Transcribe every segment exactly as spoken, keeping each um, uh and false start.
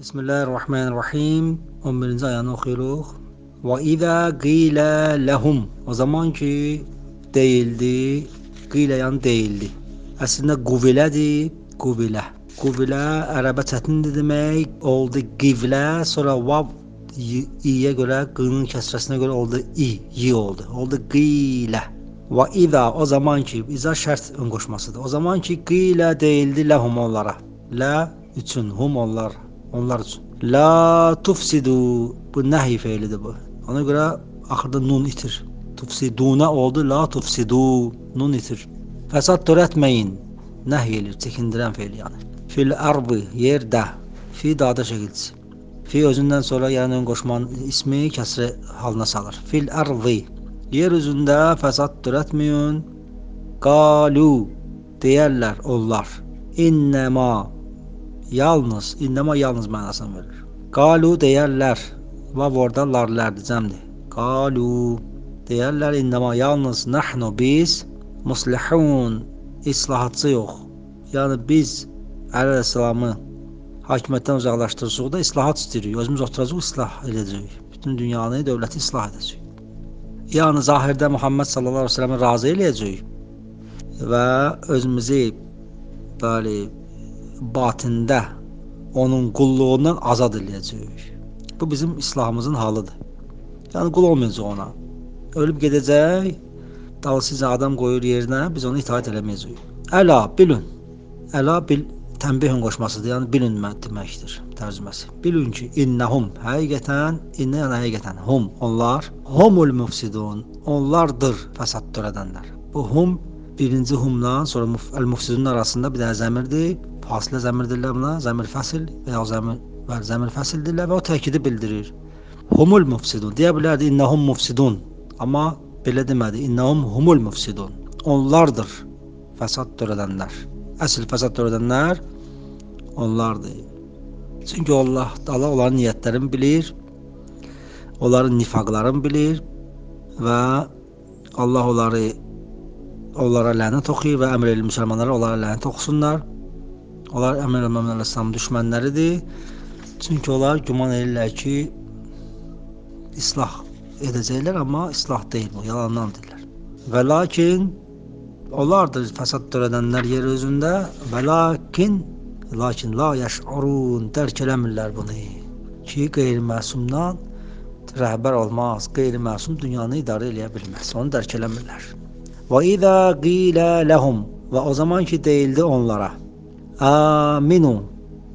Bismillahirrahmanirrahim. on birinci ayəni oxuyuruq. Və izə qilə ləhum. O zaman ki deyildi, qilə yəni deyildi. Əslində quvlədir, quvlə. Quvlə ərəbə çətindir demək. Oldu qivlə, sonra vav i-yə görə, qının kəsrəsinə görə oldu i, yi oldu. Oldu qilə. Və izə o zaman ki, izə şərt ön qoşmasıdır. O zaman ki qilə deyildi ləhum onlara. Lə üçün, hum onlar. Onlar üçün. La tufsidu, bu nəhy feilidir bu. Ona görə axırda nun itir. Tufsiduna oldu, la tufsidu, nun itir. Fəsad törətməyin, nəhy elir, çəkindirən feil yəni. Fil ardı, yerdə, fi dada şəkilçisi. Fi özündən sonra yəni ön qoşmanın ismi kəsri halına salır. Fil ardı, yer üzündə fəsad törətməyin. Qalu, deyərlər onlar. İnnəma, yalnız, innəma yalnız mənasını verir. Qalu deyərlər, vav orada larlərdir, cəmdir. Qalu deyərlər, innəma yalnız nəhnu biz, muslihun, islahatçı yox. Yəni biz əleyhissalamı hakimiyyətdən uzaqlaşdırırsıq da islahat istəyirik. Özümüz oturacaq, islah edəcəyik. Bütün dünyanı, dövləti islah edəcəyik. Yəni zahirdə Muhammed sallallahu əleyhi və səlləmi razı eləyəcəyik və özümüzü bəli batində onun qulluğundan azad eləyəcəyik. Bu bizim İslamımızın halıdır. Yəni qul olmayacaq ona. Ölüb gedəcək, dalsızca adam qoyur yerinə, biz onu itaat eləməyəcəyik. Əla, bilün. Əla, bil, tənbihün qoşmasıdır, yəni bilün deməkdir, tərcüməsi. Bilün ki, innəhum, həqiqətən, innə yəni həqiqətən, hum, onlar, humul mufsidun, onlardır fəsad törədənlər. Bu hum, birinci humdan sonra əl-mufsidun arasında bir dənə zəmirdir. Fasilə zəmirdirlər buna, zəmir fəsil və ya zəmir, və zəmir fəsildirlər və o təkidi bildirir. Humul mufsidun, deyə bilərdi, innəhum mufsidun, amma belə demədi, innəhum humul mufsidun, onlardır fəsad törədənlər. Əsl fəsad törədənlər onlardır. Çünki Allah, Allah onların niyyətlərini bilir, onların nifaqlarını bilir və Allah onları onlara lənət oxuyur və əmr edir müsəlmanlara onlara lənət oxusunlar. Onlar əmr eləməmlər İslam düşmənləridir. Çünki onlar güman edirlər ki, islah edəcəklər, amma islah deyil bu, yalandan deyirlər. Və lakin, onlardır fəsad törədənlər yer özündə və lakin, lakin la yəş'urun, dərk eləmirlər bunu ki, qeyri-məsumdan rəhbər olmaz, qeyri-məsum dünyanı idarə eləyə bilməz, onu dərk eləmirlər. Və izə qilə ləhum, və o zaman ki deyildi onlara, aminu,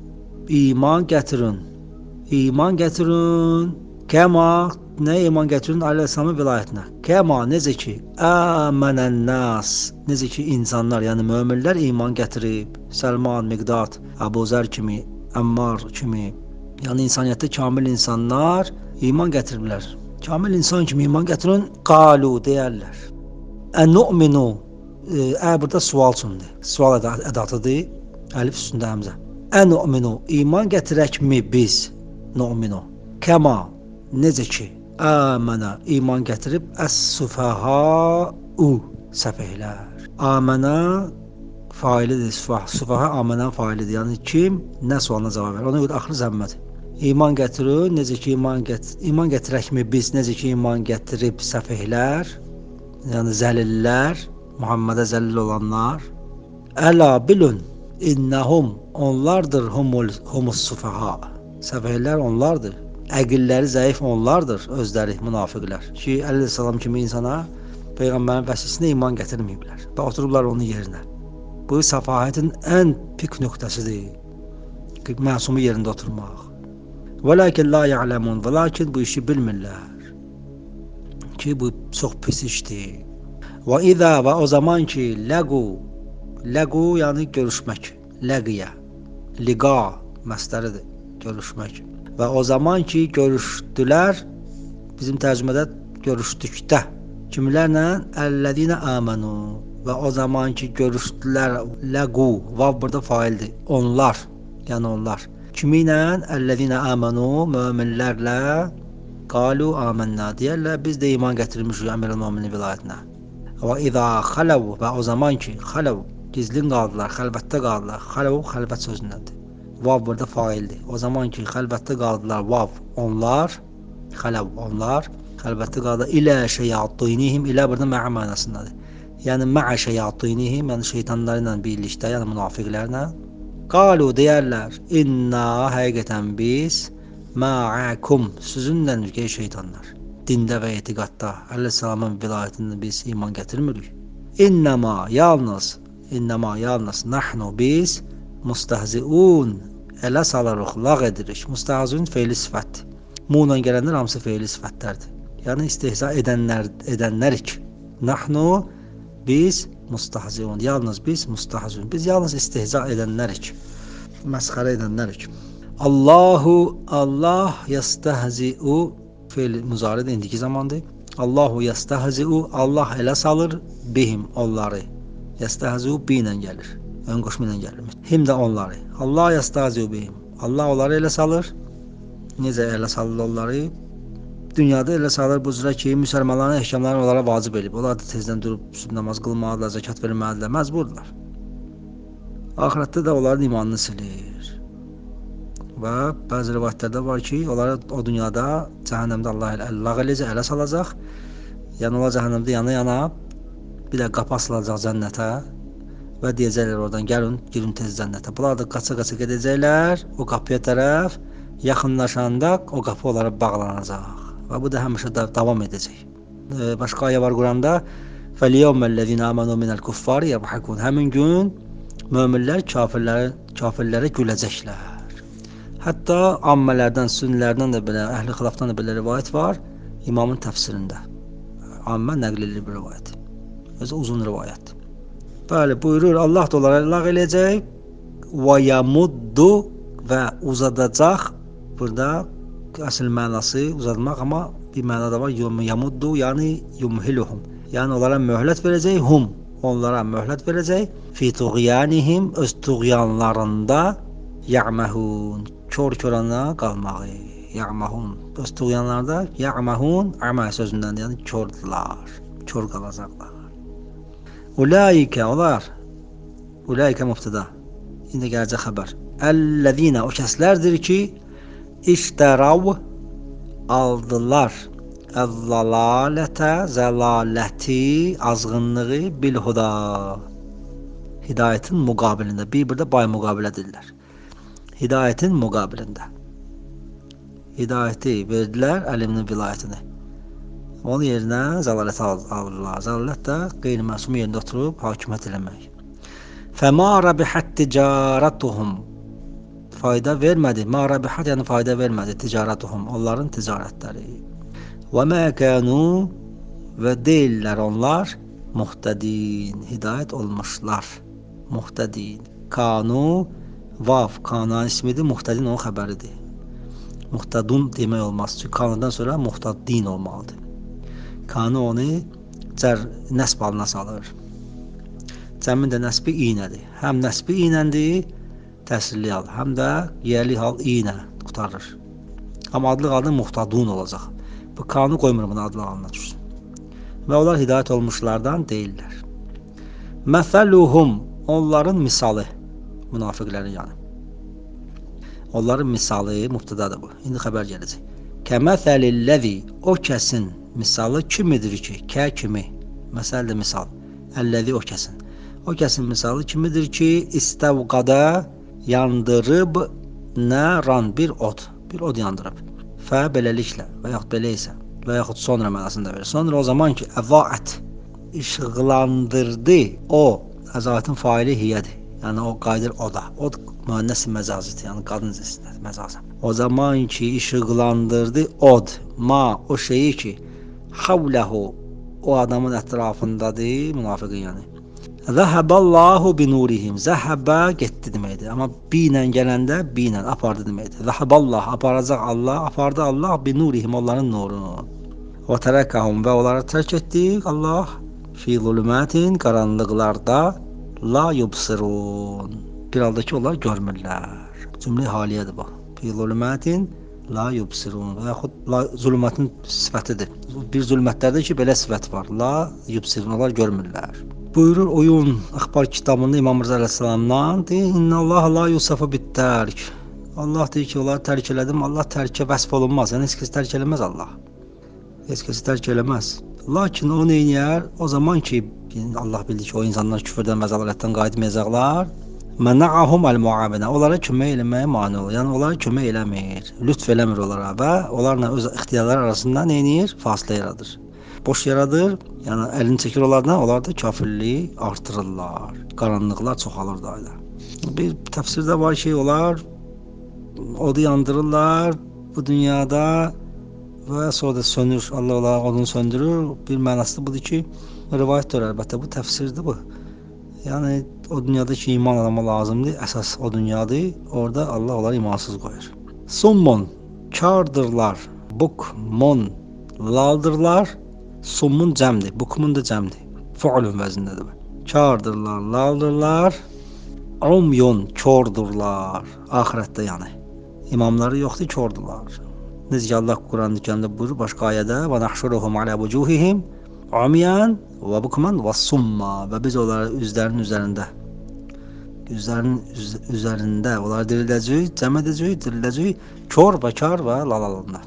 iman gətirin, iman gətirin, kəma, nə iman gətirin Aleyhisselamın vilayətinə, kəma, necə ki, əmənən nas, necə ki insanlar, yəni möminlər iman gətirib, Səlman, Miqdad, Əbu Zər kimi, Əmmar kimi, yəni insaniyyətdə kamil insanlar iman gətiriblər. Kamil insan kimi iman gətirin, qalu deyərlər. Ən-nu'minu, ə, burada sual üçündür, sual ədatıdır. Əlif üstündə həmzə. Ən-nu'minu, iman gətirəkmi biz? Nu'minu. Kəma, necə ki, əmənə, iman gətirib, əs-sufəhəu, səfehlər. Əmənə failidir, sufəhə əmənən failidir. Yəni kim, nə sualına cavab verir? Ona görə axırı zəmmədir. İman gətirin, necə ki, iman, get iman gətirəkmi biz? Necə ki, iman gətirib səfehlər, yəni zəlillər, Muhammedə zəlil olanlar. Əla, bilün. İnnəhum, onlardır humul, humus sufəha. Səfehlər onlardır. Əqilləri zəif onlardır, özləri, münafiqlər. Ki, əleyhissalam kimi insana Peyğəmbərin vəsisinə iman gətirməyiblər və oturublar onun yerinə. Bu, səfahətin ən pik nöqtəsidir. Məsumu yerində oturmaq. Və lakin la ya'ləmun, və lakin bu işi bilmirlər. Ki, bu çox pis işdir. Və izə, və o zaman ki, ləqu, ləqu yəni görüşmək, ləqiyə, liqa məsdəridir, görüşmək. Və o zaman ki görüşdülər, bizim tərcümədə görüşdükdə, kimlərlə? Əl-ləzinə əmənu, və o zaman ki görüşdülər, ləqu, vav burada faildir, onlar, yəni onlar. Kimi ilə? Əl-ləzinə əmənu, möminlərlə, qalu əmənnə, deyərlər, biz də iman gətirmişik əmir-el-müminin vilayətinə. Və izə xələv, və o zaman ki xələv, gizlin qaldılar, xəlvətdə qaldılar. Xələv xəlvət sözündəndir. Vav burada faildir. O zaman ki xəlvətdə qaldılar vav onlar, xələv onlar, xəlvətdə qaldılar ilə şeyatinihim, ilə burada mə'a mənasındadır. Yəni mə'a şeyatinihim, yəni şeytanlarla birlikdə, yəni münafiqlərlə. Qalu deyərlər, inna həqiqətən biz ma'akum, sizinlə ey şeytanlar. Dində və etiqadda Əleyhisselamın vilayətində biz iman gətirmirik. İnnəma yalnız, innəma yalnız nahnu biz mustahziun, elə salarıq, lağ edirik. Mustahziun fe'li sifət. Mu'la gələnlər hamısı fe'li sifətlərdir. Yəni istehza edənlər, edənlərik. Nahnu biz mustahziun, yalnız biz mustahziun. Biz yalnız istehza edənlərik. Məsxərə edənlərik. Allahu Allah yastahzi'u fe'l muzari'd indiki zamandır. Allahu yastahzi'u Allah elə salır bihim onları. Yastahzi'u bi ilə gəlir. Ön qoşma ilə gəlir. Him də onları. Allah yastahzi'u bihim. Allah onları elə salır. Necə elə salır onları? Dünyada elə salır bu cürə ki, müsəlmanların ehkamlarını onlara vacib edib. Onlar da tezdən durub sübh namaz qılmalıdırlar, zəkat verməlidirlər, məcburdular. Axirətdə də onların imanını silir. Və bəzi rivayətlərdə var ki, onları o dünyada cəhənnəmdə Allah ilə əlləq eləcək, ələ salacaq. Yəni onlar cəhənnəmdə yana-yana bir də qapı asılacaq cənnətə və deyəcəklər oradan gəlin, girin tez cənnətə. Bunlar da qaça-qaça gedəcəklər o qapıya tərəf, yaxınlaşanda o qapı onlara bağlanacaq və bu da həmişə də davam edəcək. Başqa ayə var Quranda: "Fəl-yevməl-ləzina amanu minəl-kuffar yəbhakun." Həmin gün möminlər kafirlərə, kafirlərə güləcəklər. Hətta ammələrdən, sünnilərdən də belə, əhli xilafdan da belə rivayət var imamın təfsirində. Ammə nəqlli bir rivayət. Özü uzun rivayət. Bəli, buyurur Allah da onlara əlaq eləyəcək və yamuddu və uzadacaq. Burada əsl mənası uzatmaq, amma bir mənada var yamuddu, yəni yumhiluhum. Yəni onlara möhlət verəcək, hum onlara möhlət verəcək. Fi tuğyanihim, öz tuğyanlarında ya'mahun, kör-körana qalmağı. Ya'mahun, öz tuğyanlarda ya'mahun, əmə sözündən, yəni kördülər, kör qalacaqlar. Ulaikə onlar, ulaikə mübtəda, indi gələcək xəbər. Əl-ləzina, o kəslərdir ki, iştərav, aldılar, əz-zəlalətə, zəlaləti, azğınlığı, bil-huda, hidayətin müqabilində, bir burada bay müqabilə edirlər. Hidayətin müqabilində. Hidayəti verdilər əliminin vilayətini. Onun yerinə zəlalətə alırlar. Zəlalət də qeyri-məsum yerində oturub hakimiyyət eləmək. Fəma rabihət ticaratuhum. Fayda vermədi. Ma rabihət yəni fayda vermədi. Ticaratuhum. Onların ticarətləri. Və mə kənu və deyirlər onlar muhtədin. Hidayət olmuşlar. Muhtədin. Kanu vav. Kanan ismidir. Muhtədin onun xəbəridir. Muhtadun demək olmaz. Çünki kanundan sonra muhtadin olmalıdır. Kanun onu cər nəsb halına salır. Cəmin də nəsbi iynədir. Həm nəsbi iynəndir, təsirli hal, həm də yerli hal iynə qutarır. Amma adlı halda muhtadun olacaq. Bu kanun qoymur bunu adlı halına düşsün. Və onlar hidayət olmuşlardan deyirlər. Məsəluhum, onların misalı, münafiqlərin yəni. Onların misalı mübtədadır bu. İndi xəbər gələcək. Kəməsəlilləzi, o kəsin misalı kimidir ki, kə kimi, məsəl də misal, əlləzi o kəsin. O kəsin misalı kimidir ki, istəvqada yandırıb nəran bir od, bir od yandırıb. Fə beləliklə və yaxud belə isə və yaxud sonra mənasında verir. Sonra o zaman ki, əvaət işıqlandırdı, o əzavətin faili hiyədir. Yəni o qayıdır oda. Od müənnəs məcazidir, yəni qadın cinsidir, məcazən. O zaman ki işıqlandırdı od, ma o şeyi ki havləhu o adamın ətrafındadır, münafiqin yəni. Zəhəbəllahu binurihim. Zəhəbə getdi deməkdir. Amma bi ilə gələndə bi ilə apardı deməkdir. Zəhəbəllah aparacaq Allah, apardı Allah binurihim onların nurunu. Və tərəkəhum və onları tərk etdik Allah fi zulümətin qaranlıqlarda la yubsirun. Bir halda ki onlar görmürlər. Cümlə haliyədir bax. Fi zulümətin la yubsirun. Və yaxud la zulümətin sifətidir. Bir zulmətlərdə ki belə sifət var. La yubsirun, onlar görmürlər. Buyurur Oyun Axbar kitabında İmam Rza Əleyhisselamdan deyir, İnnəllah la yusafu bit-tərk. Allah deyir ki, onları tərk elədim. Allah tərkə vəsf olunmaz. Yəni heç kəs tərk eləməz Allah. Heç kəs tərk eləməz. Lakin o neyniyər? O zaman ki, Allah bildi ki, o insanlar küfrdən və zəlalətdən qayıtmayacaqlar. Məna'ahum el-muavinə. Onlara kömək eləməyə mane olur. Yəni onlara kömək eləmir, lütf eləmir onlara və onlarla öz ixtiyarları arasında neynir? Fasilə yaradır. Boş yaradır. Yəni əlini çəkir onlardan, onlar da kafirliyi artırırlar. Qaranlıqlar çoxalır da elə. Bir təfsirdə var ki, onlar odu yandırırlar bu dünyada və sonra da sönür. Allah Allah odunu söndürür. Bir mənası budur ki, rivayətdir əlbəttə, bu təfsirdir bu. Yəni o dünyadakı iman adama lazımdır. Əsas o dünyadır. Orada Allah onları imansız qoyur. Summun kardırlar. Bukmun laldırlar. Summun cəmdir. Bukmun da cəmdir. Fuulun vəznindədir. Kardırlar, laldırlar. Umyun kordurlar. Axirətdə yəni. İmamları yoxdur, kordurlar. Necə ki Allah Quran-ı Kərimdə buyurur başqa ayədə: "Və nahşuruhum ala vucuhihim umyan və bukman və summa." Və biz onları üzlərinin üzərində üzlərinin üz üzərində onları dirildəcəyik, cəm edəcəyik, dirildəcəyik, kor və kar və lalalanda.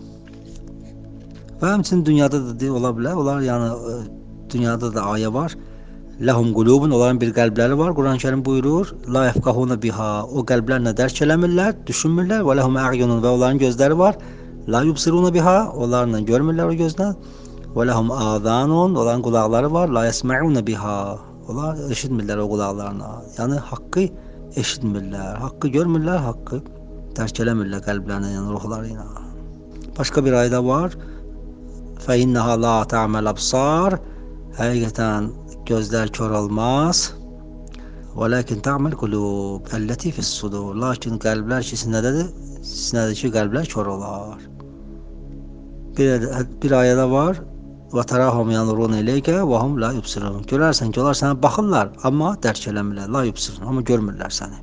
Və həmçinin dünyada da ola bilər. Onlar yəni dünyada da ayə var. Lahum qulubun, onların bir qəlbləri var. Quran-ı Kərim buyurur: La yefqahuna biha. O qəlblərlə dərk eləmirlər, düşünmürlər. Və lahum a'yunun, və onların gözləri var. La yubsiruna biha. Onlarla görmürlər o gözlə. Və lahum azanun, onların qulaqları var. La yesma'una biha. Onlar eşitmirlər o qulaqlarına. Yəni haqqı eşitmirlər, haqqı görmürlər, haqqı dərk eləmirlər qəlblərlə, yəni ruhları ilə. Başqa bir ayədə var: فَإِنَّهَا لَا تَعْمَلْ أَبْصَارِ. Həqiqətən gözlər kör olmaz. وَلَكِنْ تَعْمَلْ قُلُوبُ الَّتِي فِي الصُّدُورِ. Lakin qəlblər ki sinədədir, sinədəki qəlblər kör olar. Bir, bir ayədə var: وَتَرَاهُمْ يَنْظُرُونَ إِلَيْكَ وَهُمْ لَا يُبْصِرُونَ. Görərsən ki, onlar sənə baxırlar, amma dərk eləmirlər. La yubsirun, amma görmürlər səni.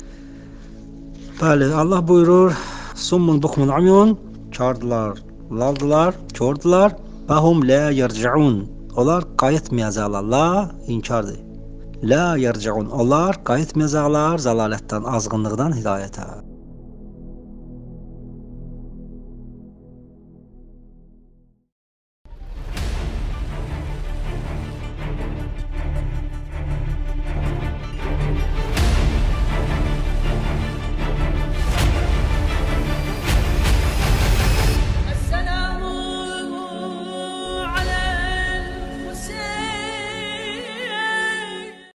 Bəli, Allah buyurur: Summun bukmun umyun. Kardılar, laldılar, kördular. Fəhum la yerciun. Onlar qayıtmayacaqlar. La inkardır. La yerciun. Onlar qayıtmayacaqlar zəlalətdən, azğınlıqdan hidayətə.